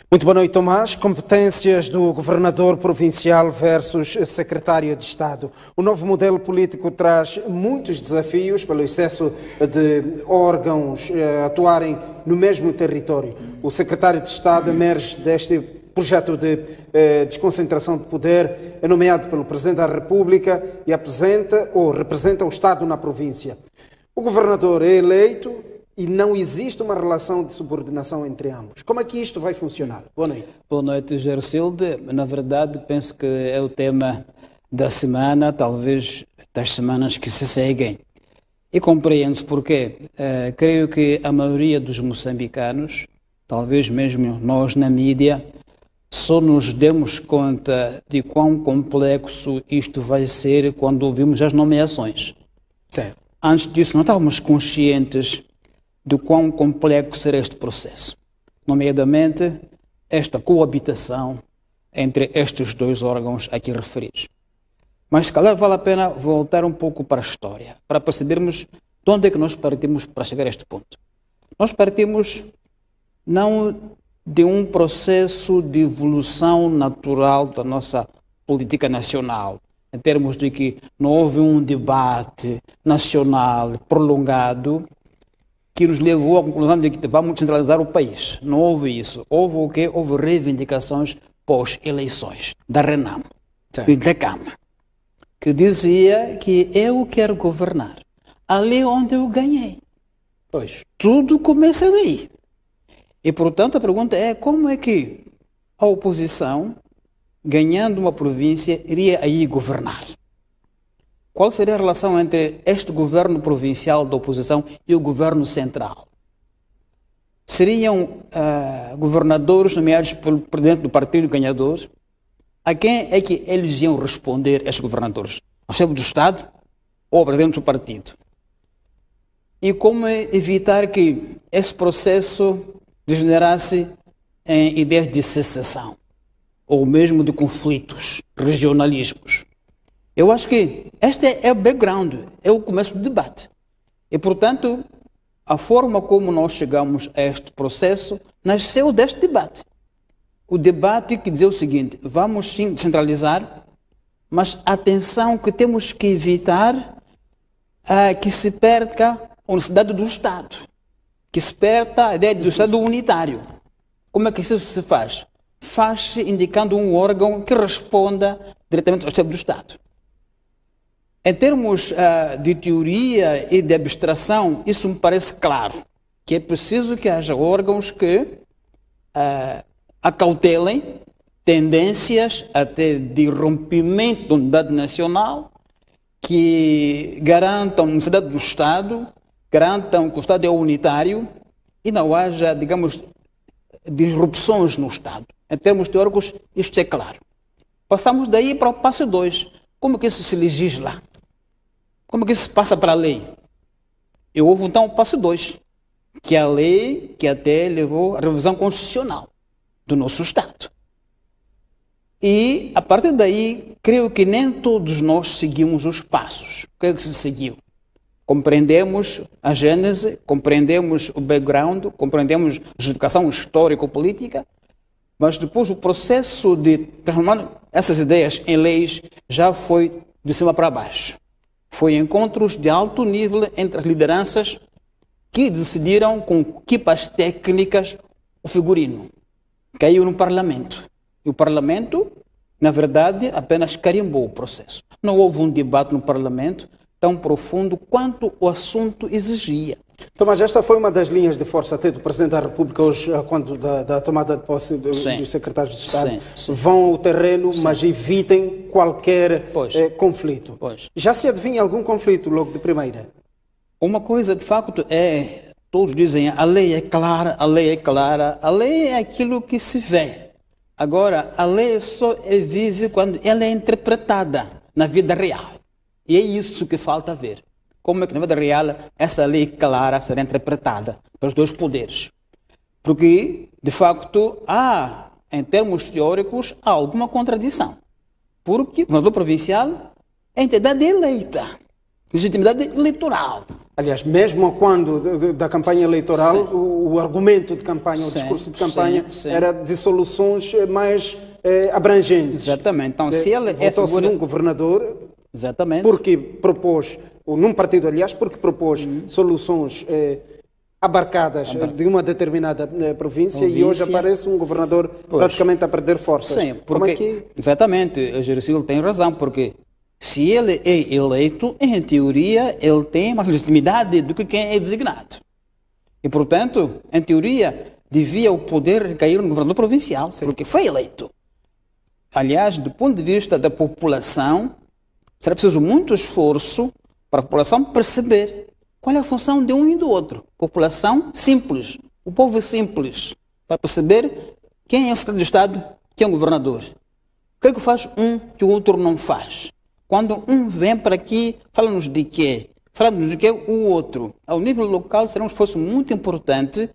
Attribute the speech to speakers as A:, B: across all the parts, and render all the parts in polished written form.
A: Muito boa noite, Tomás. Competências do governador provincial versus secretário de Estado. O novo modelo político traz muitos desafios pelo excesso de órgãos atuarem no mesmo território. O secretário de Estado emerge deste projeto de desconcentração de poder, é nomeado pelo Presidente da República e representa o Estado na província. O governador é eleito e não existe uma relação de subordinação entre ambos. Como é que isto vai funcionar? Boa noite.
B: Boa noite, Gersilde. Na verdade, penso que é o tema da semana, talvez das semanas que se seguem. E compreendo-se porque creio que a maioria dos moçambicanos, talvez mesmo nós na mídia, só nos demos conta de quão complexo isto vai ser quando ouvimos as nomeações.
A: Certo.
B: Antes disso, não estávamos conscientes de quão complexo será este processo, nomeadamente esta coabitação entre estes dois órgãos aqui referidos. Mas, se calhar, vale a pena voltar um pouco para a história, para percebermos de onde é que nós partimos para chegar a este ponto. Nós partimos não de um processo de evolução natural da nossa política nacional, em termos de que não houve um debate nacional prolongado que nos levou à conclusão de que vamos centralizar o país. Não houve isso. Houve o quê? Houve reivindicações pós-eleições da RENAM e da Câmara, que dizia que eu quero governar ali onde eu ganhei.
A: Pois.
B: Tudo começa daí. E, portanto, a pergunta é como é que a oposição, ganhando uma província, iria aí governar? Qual seria a relação entre este governo provincial da oposição e o governo central? Seriam governadores nomeados pelo presidente do partido ganhador? A quem é que eles iam responder, estes governadores? Ao chefe do Estado ou ao presidente do partido? E como evitar que esse processo degenerasse em ideias de secessão ou mesmo de conflitos, regionalismos? Eu acho que este é o background, é o começo do debate. E, portanto, a forma como nós chegamos a este processo nasceu deste debate. O debate que dizia o seguinte: vamos sim descentralizar, mas atenção que temos que evitar que se perca a unicidade do Estado, que se perca a ideia do Estado unitário. Como é que isso se faz? Faz-se indicando um órgão que responda diretamente ao chefe do Estado. Em termos de teoria e de abstração, isso me parece claro, que é preciso que haja órgãos que acautelem tendências até de rompimento da unidade nacional, que garantam a unicidade do Estado, garantam que o Estado é unitário e não haja, digamos, disrupções no Estado. Em termos teóricos, isto é claro. Passamos daí para o passo 2. Como que isso se legisla? Como que isso se passa para a lei? E houve então o passo 2, que é a lei que até levou à revisão constitucional do nosso Estado. E, a partir daí, creio que nem todos nós seguimos os passos. O que é que se seguiu? Compreendemos a gênese, compreendemos o background, compreendemos a justificação histórico-política, mas depois o processo de transformar essas ideias em leis já foi de cima para baixo. Foi encontros de alto nível entre as lideranças que decidiram com equipas técnicas o figurino. Caiu no Parlamento. E o Parlamento, na verdade, apenas carimbou o processo. Não houve um debate no Parlamento tão profundo quanto o assunto exigia.
A: Tomás, esta foi uma das linhas de força até do Presidente da República hoje, quando da tomada de posse dos secretários de Estado. Sim. Vão ao terreno, mas evitem qualquer conflito.
B: Pois.
A: Já se adivinha algum conflito logo de primeira?
B: Uma coisa, de facto, todos dizem, a lei é clara, a lei é clara. A lei é aquilo que se vê. Agora, a lei só vive quando ela é interpretada na vida real. E é isso que falta ver. Como é que na vida real essa lei clara será interpretada pelos dois poderes? Porque, de facto, em termos teóricos, há alguma contradição. Porque o governador provincial é entidade eleita, legitimidade eleitoral.
A: Aliás, mesmo quando da campanha eleitoral, o o argumento de campanha, o discurso de campanha, era de soluções mais abrangentes.
B: Exatamente. Então, se ele
A: votou-se num governador,
B: exatamente,
A: porque propôs, ou num partido, aliás, porque propôs soluções abarcadas de uma determinada província, e hoje aparece um governador praticamente a perder forças.
B: Sim, porque, exatamente, Gericílio tem razão, porque se ele é eleito, em teoria, ele tem mais legitimidade do que quem é designado. E, portanto, em teoria, devia o poder recair no governador provincial, porque foi eleito. Aliás, do ponto de vista da população, será preciso muito esforço para a população perceber qual é a função de um e do outro. População simples, o povo simples, para perceber quem é o secretário de Estado, quem é o governador. O que é que faz um que o outro não faz? Quando um vem para aqui, fala-nos de quê? Fala-nos de quê o outro. Ao nível local, será um esforço muito importante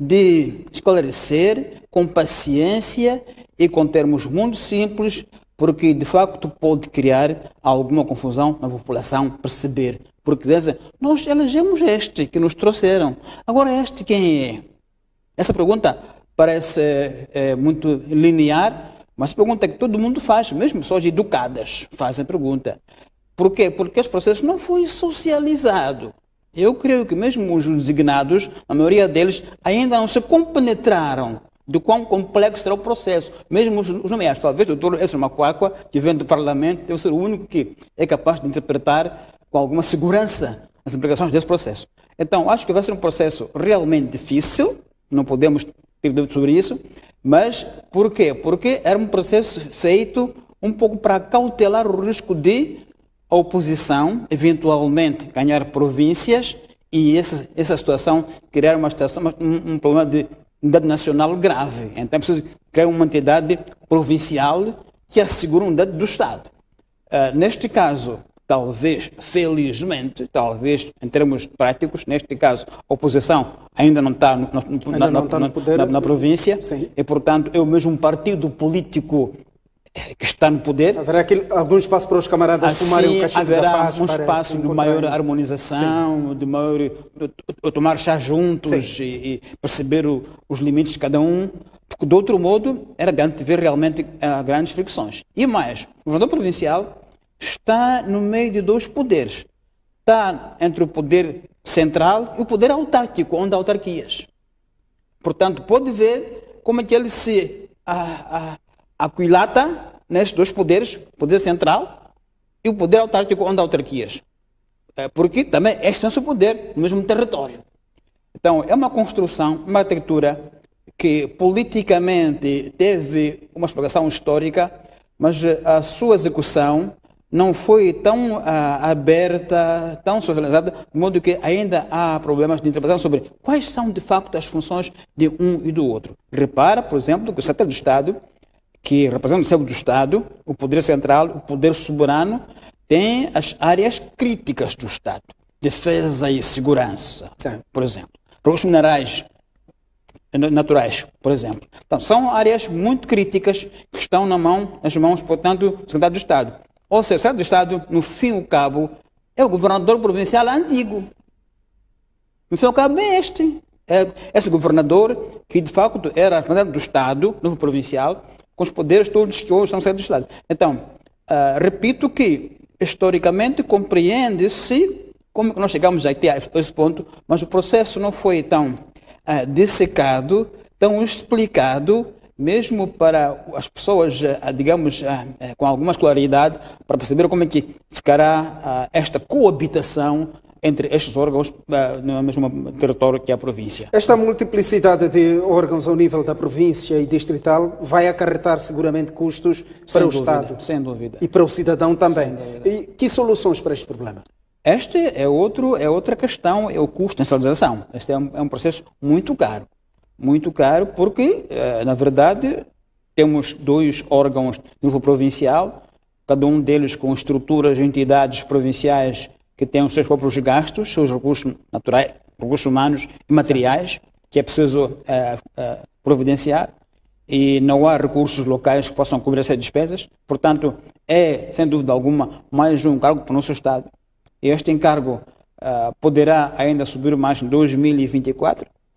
B: de esclarecer com paciência e com termos muito simples, porque de facto pode criar alguma confusão na população perceber. Porque dizem, nós elegemos este que nos trouxeram, agora este quem é? Essa pergunta parece muito linear, mas a pergunta que todo mundo faz, mesmo pessoas educadas fazem a pergunta. Por quê? Porque esse processo não foi socializado. Eu creio que mesmo os designados, a maioria deles, ainda não se compenetraram de quão complexo será o processo. Mesmo os nomeados. Talvez o doutor Edson Macuacua, que vem do Parlamento, deve ser o único que é capaz de interpretar com alguma segurança as implicações desse processo. Então, acho que vai ser um processo realmente difícil, não podemos ter dúvida sobre isso, mas por quê? Porque era um processo feito um pouco para cautelar o risco de a oposição eventualmente ganhar províncias e essa situação criar um problema de unidade nacional grave. Então é preciso criar uma entidade provincial que assegure a unidade do Estado. Neste caso, talvez, felizmente, talvez em termos práticos, neste caso, a oposição ainda não está na província, sim. E, portanto, é o mesmo partido político que está no poder.
A: Haverá algum espaço para os camaradas assim, fumarem o cachimbo da paz?
B: Haverá um espaço de maior harmonização, sim. De maior tomar chá juntos e perceber os limites de cada um, porque de outro modo era de antever realmente grandes fricções. E mais, o governador provincial está no meio de dois poderes. Está entre o poder central e o poder autárquico, onde há autarquias. Portanto, pode ver como é que ele se aquilata nesses dois poderes, o poder central e o poder autárquico, onde há autarquias. Porque também este é o seu poder no mesmo território. Então, é uma construção, uma arquitetura que politicamente teve uma explicação histórica, mas a sua execução não foi tão aberta, tão socializada, de modo que ainda há problemas de interpretação sobre quais são, de facto, as funções de um e do outro. Repara, por exemplo, que o secretário de Estado, que representa o centro do Estado, o poder central, o poder soberano, tem as áreas críticas do Estado. Defesa e segurança, sim. Por exemplo. Recursos minerais naturais, por exemplo. Então, são áreas muito críticas que estão nas mãos, portanto, do secretário de Estado. Ou seja, o secretário de Estado, no fim e ao cabo, é o governador provincial antigo. No fim e ao cabo é este. É esse governador que, de facto, era representante do Estado, no provincial, com os poderes todos que hoje estão no secretário de Estado. Então, repito que, historicamente, compreende-se como nós chegamos até a esse ponto, mas o processo não foi tão dissecado, tão explicado, mesmo para as pessoas, digamos, com alguma escolaridade, para perceber como é que ficará esta coabitação entre estes órgãos no mesmo território que é a província.
A: Esta multiplicidade de órgãos ao nível da província e distrital vai acarretar seguramente custos para o Estado.
B: Sem dúvida.
A: E para o cidadão também. E que soluções para este problema?
B: Este é outra questão, é o custo da centralização. Este é um processo muito caro. Muito caro porque, na verdade, temos dois órgãos de nível provincial, cada um deles com estruturas, entidades provinciais que têm os seus próprios gastos, seus recursos naturais, recursos humanos e materiais, que é preciso providenciar, e não há recursos locais que possam cobrir essas despesas. Portanto, é, sem dúvida alguma, mais um encargo para o nosso Estado. E este encargo poderá ainda subir mais em 2024,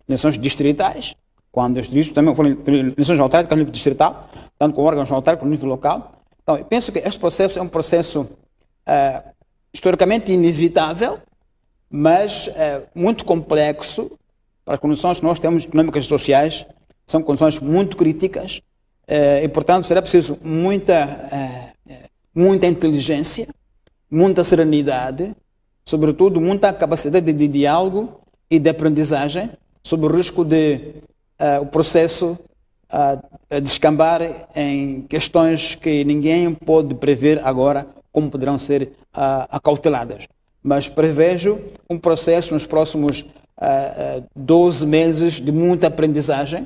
B: eleições distritais, quando os distritos também foram eleições autárquicas a nível distrital, tanto com órgãos autárquicos a nível local. Então, eu penso que este processo é um processo historicamente inevitável, mas muito complexo para as condições que nós temos econômicas e sociais, são condições muito críticas e, portanto, será preciso muita inteligência, muita serenidade, sobretudo muita capacidade de diálogo e de aprendizagem, sob o risco de o processo descambar em questões que ninguém pode prever agora como poderão ser acauteladas. Mas prevejo um processo nos próximos 12 meses de muita aprendizagem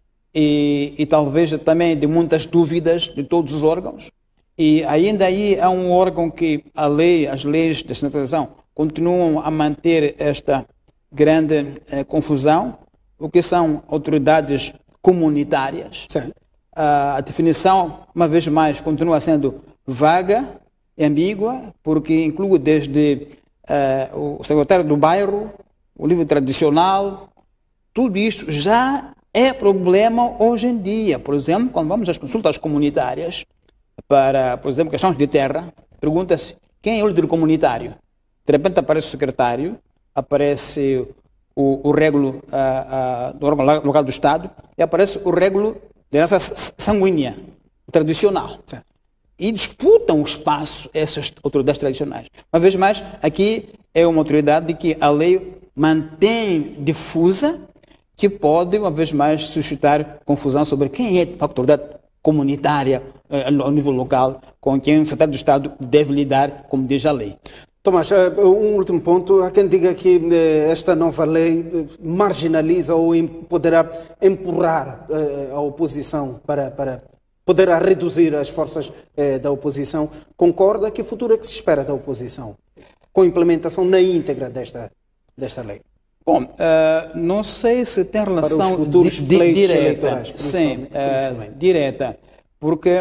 B: e talvez também de muitas dúvidas de todos os órgãos. E ainda aí há um órgão que as leis de descentralização continuam a manter esta grande confusão, o que são autoridades comunitárias. A definição, uma vez mais, continua sendo vaga e ambígua, porque inclui desde o secretário do bairro, o livro tradicional, tudo isso já é problema hoje em dia. Por exemplo, quando vamos às consultas comunitárias, para, por exemplo, questões de terra, pergunta-se quem é o líder comunitário. De repente aparece o secretário, aparece o régulo do órgão local do Estado e aparece o régulo de herança sanguínea, tradicional. Certo. E disputam o espaço essas autoridades tradicionais. Uma vez mais, aqui é uma autoridade que a lei mantém difusa, que pode, uma vez mais, suscitar confusão sobre quem é a autoridade comunitária ao nível local, com quem o secretário de Estado deve lidar, como diz a lei.
A: Tomás, um último ponto. Há quem diga que esta nova lei marginaliza ou poderá empurrar a oposição para poder reduzir as forças da oposição. Concorda? Que futuro é que se espera da oposição com a implementação na íntegra desta lei?
B: Bom, não sei se tem relação
A: para os futuros
B: direta, sim, direta, porque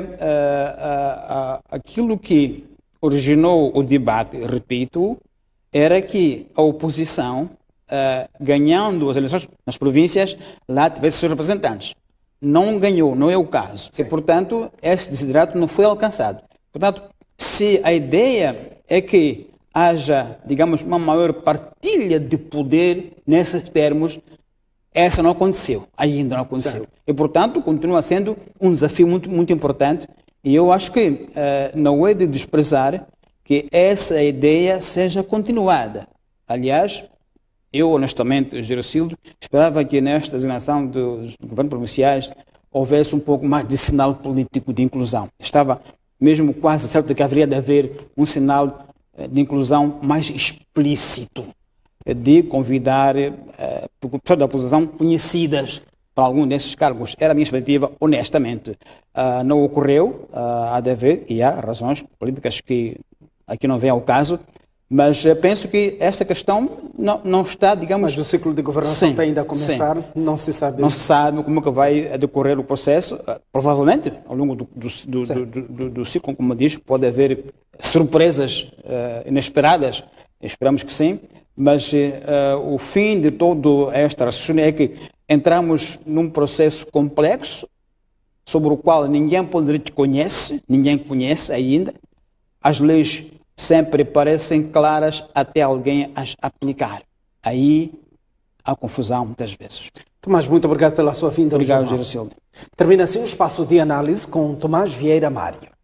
B: aquilo que originou o debate, repito, era que a oposição, ganhando as eleições nas províncias, lá tivesse seus representantes. Não ganhou, não é o caso. Sim. E, portanto, este desiderato não foi alcançado. Portanto, se a ideia é que haja, digamos, uma maior partilha de poder nesses termos, essa não aconteceu, ainda não aconteceu. Sim. E, portanto, continua sendo um desafio muito, muito importante. E eu acho que não é de desprezar que essa ideia seja continuada. Aliás, eu, honestamente, Gerocildo, esperava que nesta designação dos governos provinciais houvesse um pouco mais de sinal político de inclusão. Estava mesmo quase certo de que haveria de haver um sinal de inclusão mais explícito, de convidar pessoas da oposição conhecidas para algum desses cargos. Era a minha expectativa, honestamente. Não ocorreu, há de haver, e há razões políticas que aqui não vêm ao caso, mas penso que esta questão não está, digamos...
A: Mas o ciclo de governação está ainda a começar, sim. Não se sabe...
B: Não se sabe como é que vai decorrer o processo. Provavelmente, ao longo do ciclo, como diz, pode haver surpresas inesperadas, esperamos que sim, mas o fim de todo esta raciocínio é que entramos num processo complexo, sobre o qual ninguém pode dizer que conhece, ninguém conhece ainda. As leis sempre parecem claras até alguém as aplicar. Aí há confusão muitas vezes.
A: Tomás, muito obrigado pela sua vinda.
B: Obrigado, Gerocildo.
A: Termina assim o espaço de análise com Tomás Vieira Mário.